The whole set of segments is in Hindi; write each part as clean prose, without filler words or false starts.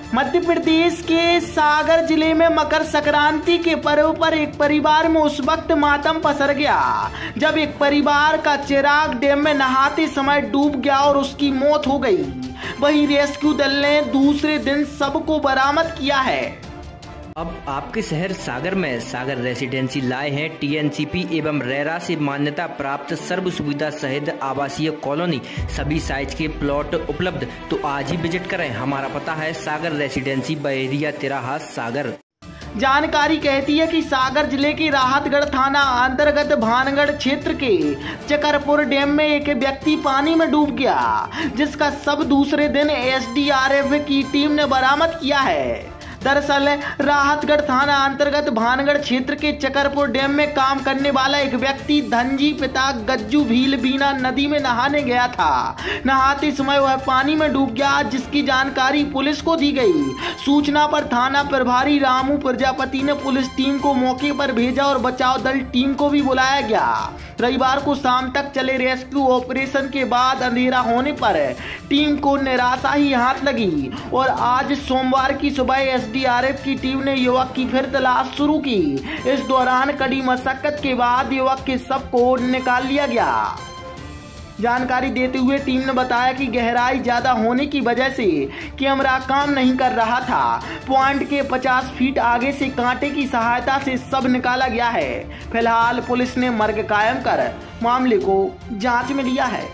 मध्य प्रदेश के सागर जिले में मकर संक्रांति के पर्व पर एक परिवार में उस वक्त मातम पसर गया जब एक परिवार का चिराग डैम में नहाते समय डूब गया और उसकी मौत हो गई। वहीं रेस्क्यू दल ने दूसरे दिन सबको बरामद किया है। अब आपके शहर सागर में सागर रेसिडेंसी लाए हैं टीएनसीपी एवं रेरा से मान्यता प्राप्त सर्व सुविधा सहित आवासीय कॉलोनी, सभी साइज के प्लॉट उपलब्ध। तो आज ही विजिट करें। हमारा पता है सागर रेसिडेंसी बहेरिया तिराहा सागर। जानकारी कहती है कि सागर जिले के राहतगढ़ थाना अंतर्गत भानगढ़ क्षेत्र के चकरपुर डैम में एक व्यक्ति पानी में डूब गया, जिसका शव दूसरे दिन एसडीआरएफ की टीम ने बरामद किया है। दरअसल राहतगढ़ थाना अंतर्गत भानगढ़ क्षेत्र के चकरपुर डैम में काम करने वाला एक व्यक्ति धनजी पिता गज्जू भील बीना नदी में नहाने गया था। नहाते समय वह पानी में डूब गया, जिसकी जानकारी पुलिस को दी गई। सूचना पर थाना प्रभारी रामू प्रजापति ने पुलिस टीम को मौके पर भेजा और बचाव दल टीम को भी बुलाया गया। रविवार को शाम तक चले रेस्क्यू ऑपरेशन के बाद अंधेरा होने पर टीम को निराशा ही हाथ लगी और आज सोमवार की सुबह एसडीआरएफ की टीम ने युवक की फिर तलाश शुरू की। इस दौरान कड़ी मशक्कत के बाद युवक के शव को निकाल लिया गया। जानकारी देते हुए टीम ने बताया कि गहराई ज्यादा होने की वजह से कैमरा काम नहीं कर रहा था। पॉइंट के 50 फीट आगे से कांटे की सहायता से शव निकाला गया है। फिलहाल पुलिस ने मर्ग कायम कर मामले को जांच में लिया है।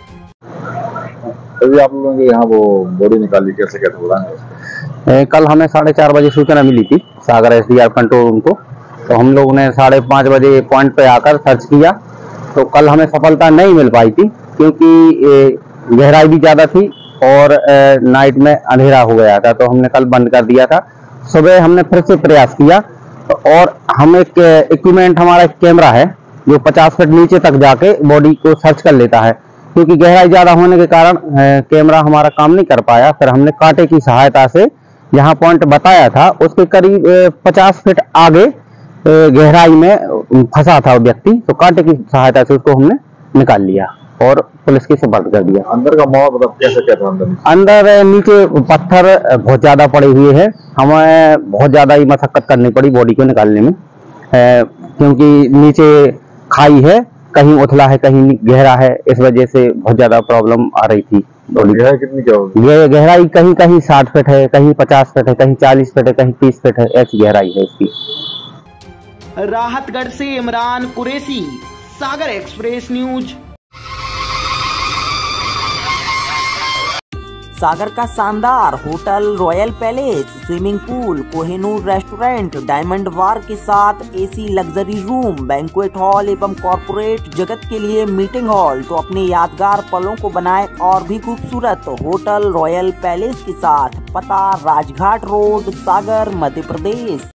अभी आप लोगों के यहाँ वो बॉडी निकाली, कैसे कैसे हो रहा है? कल हमें 4:30 बजे सूचना मिली थी सागर एसडीआर कंट्रोल रूम को, तो हम लोग ने 5:30 बजे पॉइंट पे आकर सर्च किया। तो कल हमें सफलता नहीं मिल पाई थी क्योंकि गहराई भी ज्यादा थी और नाइट में अंधेरा हो गया था, तो हमने कल बंद कर दिया था। सुबह हमने फिर से प्रयास किया और हम एक इक्विपमेंट, हमारा एक कैमरा है जो 50 फीट नीचे तक जाके बॉडी को सर्च कर लेता है, क्योंकि गहराई ज्यादा होने के कारण कैमरा हमारा काम नहीं कर पाया। फिर हमने कांटे की सहायता से जहां पॉइंट बताया था उसके करीब 50 फीट आगे गहराई में फंसा था व्यक्ति, तो कांटे की सहायता से उसको हमने निकाल लिया और पुलिस के सुपुर्द कर दिया। अंदर का माहौल मतलब कैसे क्या था? अंदर नीचे पत्थर बहुत ज्यादा पड़े हुए हैं, हमें बहुत ज्यादा ही मशक्कत करनी पड़ी बॉडी को निकालने में, क्योंकि नीचे खाई है, कहीं उथला है कहीं गहरा है, इस वजह से बहुत ज्यादा प्रॉब्लम आ रही थी। गहराई कितनी क्या होगी? गहराई कहीं कहीं 60 फीट है, कहीं 50 फीट है, कहीं 40 फीट है, कहीं 30 फीट है, ऐसी गहराई है इसकी। राहतगढ़ से इमरान कुरैशी, सागर एक्सप्रेस न्यूज। सागर का शानदार hotel Royal Palace, swimming pool, Kohinoor restaurant, Diamond bar के साथ AC luxury room, banquet hall एवं कॉर्पोरेट जगत के लिए मीटिंग हॉल। तो अपने यादगार पलों को बनाए और भी खूबसूरत होटल रॉयल पैलेस के साथ। पता राजघाट रोड, सागर, मध्य प्रदेश।